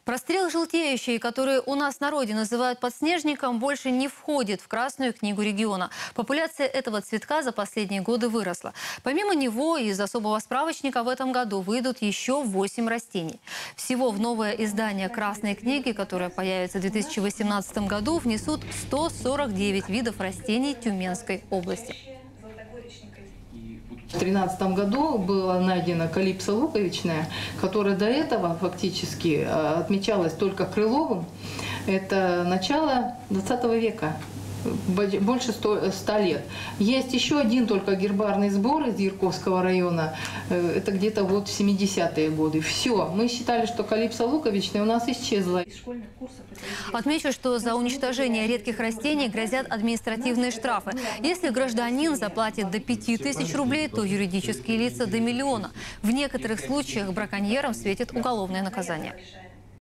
Прострел желтеющий, который у нас в народе называют подснежником, больше не входит в Красную книгу региона. Популяция этого цветка за последние годы выросла. Помимо него из особого справочника в этом году выйдут еще 8 растений. Всего в новое издание Красной книги, которое появится в 2018 году, внесут 149 видов растений Тюменской области. В 2013 году была найдена калипсо луковичная, которая до этого фактически отмечалась только Крыловым. Это начало 20 века, больше 100 лет. Есть еще один только гербарный сбор из Ярковского района, это где-то вот в 70-е годы. Все, мы считали, что калипсо луковичная у нас исчезла. Отмечу, что за уничтожение редких растений грозят административные штрафы. Если гражданин заплатит до 5000 рублей, то юридические лица до 1 000 000. В некоторых случаях браконьерам светит уголовное наказание.